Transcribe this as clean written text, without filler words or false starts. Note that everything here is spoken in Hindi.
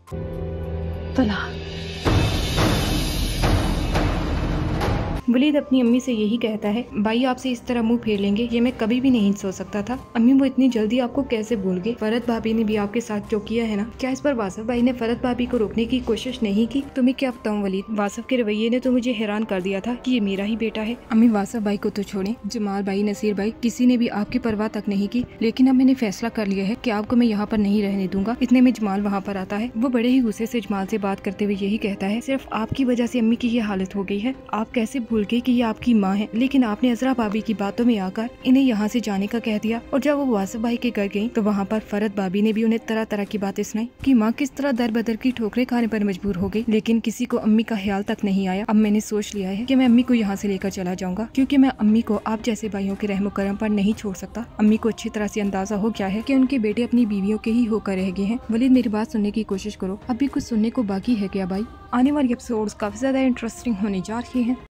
तलाक। वलीद अपनी अम्मी से यही कहता है, भाई आपसे इस तरह मुंह फेर लेंगे ये मैं कभी भी नहीं सोच सकता था। अम्मी वो इतनी जल्दी आपको कैसे भूल गए? फरहत भाभी ने भी आपके साथ जो किया है ना, क्या इस पर वासफ भाई ने फरहत भाभी को रोकने की कोशिश नहीं की? तुम्हें क्या बताऊं वलीद, वासफ के रवैये ने तो मुझे हैरान कर दिया था कि ये मेरा ही बेटा है। अम्मी वासफ भाई को तो छोड़े, जमाल भाई, नसीर भाई, किसी ने भी आपकी परवाह तक नहीं की। लेकिन अब मैंने फैसला कर लिया है कि आपको मैं यहाँ पर नहीं रहने दूंगा। इतने में जमाल वहाँ पर आता है। वो बड़े ही गुस्से से जमाल से बात करते हुए यही कहता है, सिर्फ आपकी वजह से अम्मी की ये हालत हो गई है। आप कैसे भूल गए कि ये आपकी माँ है? लेकिन आपने अजरा भाभी की बातों में आकर इन्हें यहाँ से जाने का कह दिया। और जब वो वासफ भाई के घर गयी तो वहाँ पर फरहत भाभी ने भी उन्हें तरह तरह की बातें सुनाई कि माँ किस तरह दर बदर की ठोकरें खाने पर मजबूर हो गई। लेकिन किसी को अम्मी का ख्याल तक नहीं आया। अब मैंने सोच लिया है कि मैं अम्मी को यहाँ से लेकर चला जाऊंगा, क्योंकि मैं अम्मी को आप जैसे भाइयों के रहमो करम पर नहीं छोड़ सकता। अम्मी को अच्छी तरह से अंदाजा हो गया है कि उनके बेटे अपनी बीवियों के ही होकर रह गए हैं। वलीद मेरी बात सुनने की कोशिश करो, अभी कुछ सुनने को बाकी है क्या भाई? आने वाली एपिसोड्स काफी ज्यादा इंटरेस्टिंग होने जा रही है।